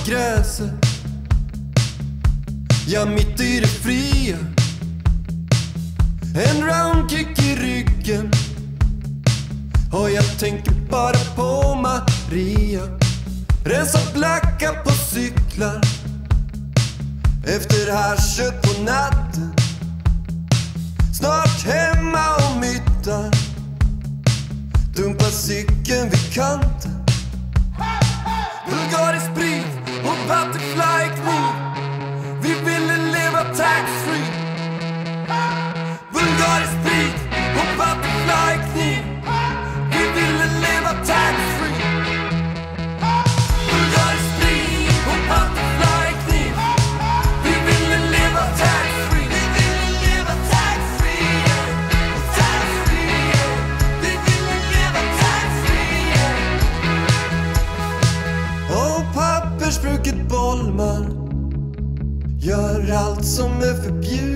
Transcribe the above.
gräset. Ja, mitt i det fria. En roundkick i ryggen. Och jag tänker bara på Maria. Rensa blacka på cyklar. Efter haschet på natten. Snart hemma och myttar. Dumpa cykeln vid kanten. Bulgarisk sprit och butterfly-kniv. Vi ville leva tax-free. Bulgarisk sprit och butterfly-kniv. Vi ville leva tax-free. Bulgarisk sprit och butterfly-kniv. Vi ville leva tax-free. Vi ville leva tax-free. Och tax-free. Vi ville leva tax-free. Och pappersbruket Bollman gör allt som är förbjudet.